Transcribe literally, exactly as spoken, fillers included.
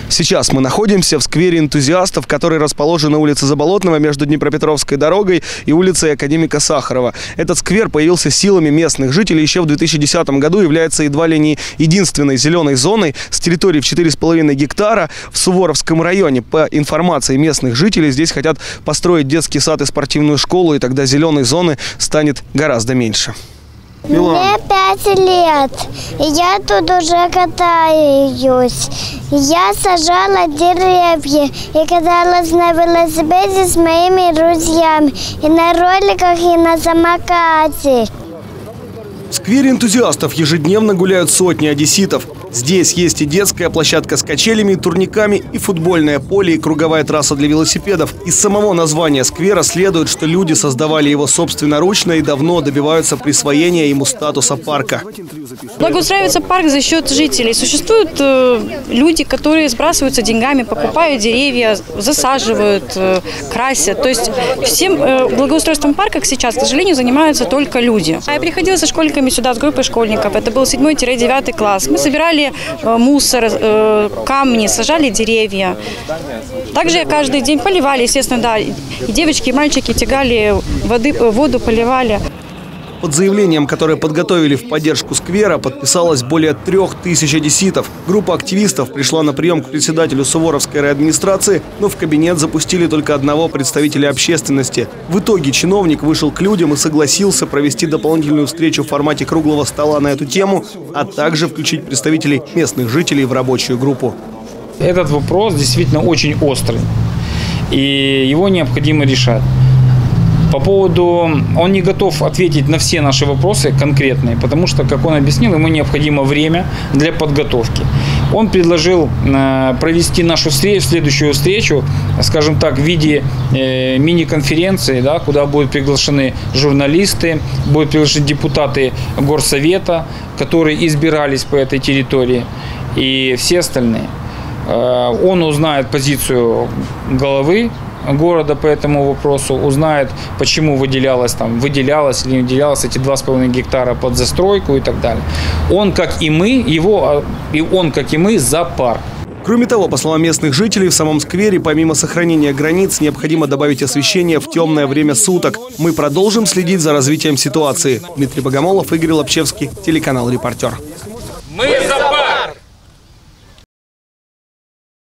Сейчас мы находимся в сквере энтузиастов, который расположен на улице Заболотного между Днепропетровской дорогой и улицей Академика Сахарова. Этот сквер появился силами местных жителей еще в две тысячи десятом году, является едва ли не единственной зеленой зоной с территорией в четыре с половиной гектара в Суворовском районе. По информации местных жителей, здесь хотят построить детский сад и спортивную школу, и тогда зеленой зоны станет гораздо меньше. Мне пять лет, и я тут уже катаюсь. Я сажала деревья и каталась на велосипеде с моими друзьями, и на роликах, и на самокате. В сквере энтузиастов ежедневно гуляют сотни одесситов. Здесь есть и детская площадка с качелями и турниками, и футбольное поле, и круговая трасса для велосипедов. Из самого названия сквера следует, что люди создавали его собственноручно и давно добиваются присвоения ему статуса парка. Благоустраивается парк за счет жителей. Существуют э, люди, которые сбрасываются деньгами, покупают деревья, засаживают, э, красят. То есть всем э, благоустройством парка сейчас, к сожалению, занимаются только люди. Я приходила со школьниками сюда, с группой школьников. Это был седьмой-девятый класс. Мы собирали мусор, камни, сажали деревья. Также каждый день поливали, естественно, да. И девочки, и мальчики тягали воды, воду, поливали. Под заявлением, которое подготовили в поддержку сквера, подписалось более трех тысяч одесситов. Группа активистов пришла на прием к председателю Суворовской райадминистрации, но в кабинет запустили только одного представителя общественности. В итоге чиновник вышел к людям и согласился провести дополнительную встречу в формате круглого стола на эту тему, а также включить представителей местных жителей в рабочую группу. Этот вопрос действительно очень острый, и его необходимо решать. По поводу, он не готов ответить на все наши вопросы конкретные, потому что, как он объяснил, ему необходимо время для подготовки. Он предложил э, провести нашу встречу, следующую встречу, скажем так, в виде э, мини-конференции, да, куда будут приглашены журналисты, будут приглашены депутаты горсовета, которые избирались по этой территории, и все остальные. Э, он узнает позицию главы города по этому вопросу, узнает, почему выделялось, там, выделялось или не выделялось эти два с половиной гектара под застройку и так далее. Он, как и мы, его, и он, как и мы, за парк. Кроме того, по словам местных жителей, в самом сквере, помимо сохранения границ, необходимо добавить освещение в темное время суток. Мы продолжим следить за развитием ситуации. Дмитрий Богомолов, Игорь Лобчевский, телеканал «Репортер». Мы за парк!